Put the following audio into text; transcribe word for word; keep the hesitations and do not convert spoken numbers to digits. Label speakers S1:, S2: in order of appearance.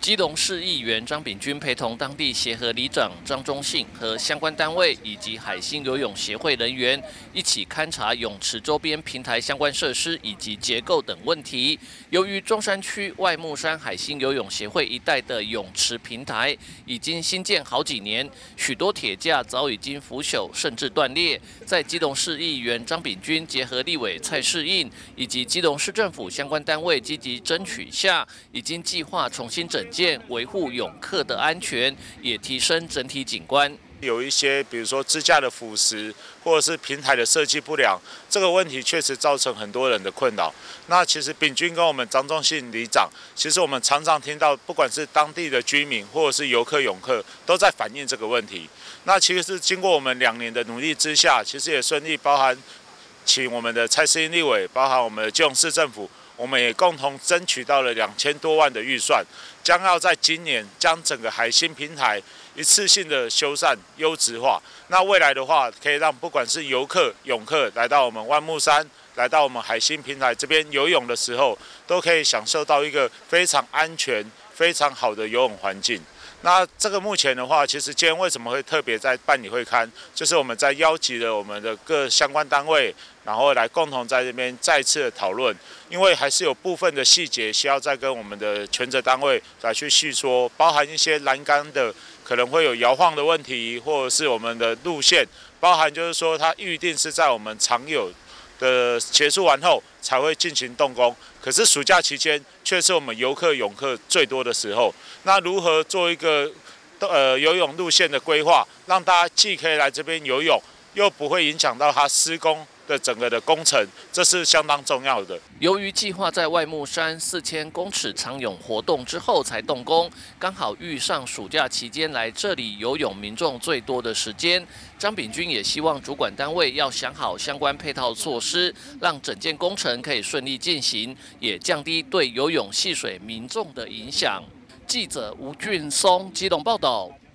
S1: 基隆市议员张炳军陪同当地协和里长张忠信和相关单位以及海星游泳协会人员一起勘察泳池周边平台相关设施以及结构等问题。由于中山区外木山海星游泳协会一带的泳池平台已经新建好几年，许多铁架早已经腐朽甚至断裂。在基隆市议员张炳军结合立委蔡适应以及基隆市政府相关单位积极争取下，已经计划重新整建，维护泳客的安全，也提升整体景观。
S2: 有一些，比如说支架的腐蚀，或者是平台的设计不良，这个问题确实造成很多人的困扰。那其实炳军跟我们张忠信里长，其实我们常常听到，不管是当地的居民或者是游客、泳客，都在反映这个问题。那其实是经过我们两年的努力之下，其实也顺利包含请我们的蔡适应立委，包含我们的基隆市政府。我们也共同争取到了两千多万的预算，将要在今年将整个海星平台一次性的修缮优质化。那未来的话，可以让不管是游客、泳客来到我们万木山，来到我们海星平台这边游泳的时候，都可以享受到一个非常安全、非常好的游泳环境。那这个目前的话，其实今天为什么会特别在办理会刊，就是我们在邀集了我们的各相关单位，然后来共同在这边再次的讨论，因为还是有部分的细节需要再跟我们的权责单位来去细说，包含一些栏杆的可能会有摇晃的问题，或者是我们的路线，包含就是说它预定是在我们常有的结束完后才会进行动工，可是暑假期间却是我们游客、泳客最多的时候。那如何做一个呃游泳路线的规划，让大家既可以来这边游泳，又不会影响到它施工的整个的工程，这是相当重要的。
S1: 由于计划在外木山四千公尺长泳活动之后才动工，刚好遇上暑假期间来这里游泳民众最多的时间。张炳军也希望主管单位要想好相关配套措施，让整件工程可以顺利进行，也降低对游泳戏水民众的影响。记者吴俊松基隆报道。